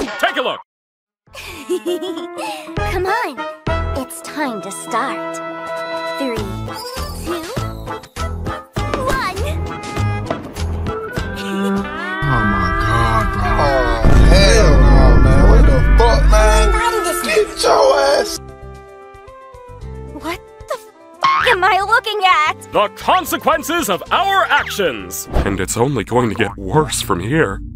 Take a look! Come on, it's time to start. 3, 2, 1. Oh my god, bro. Oh, hell no, man. What the fuck, man? Get your ass. What the f am I looking at? The consequences of our actions! And it's only going to get worse from here.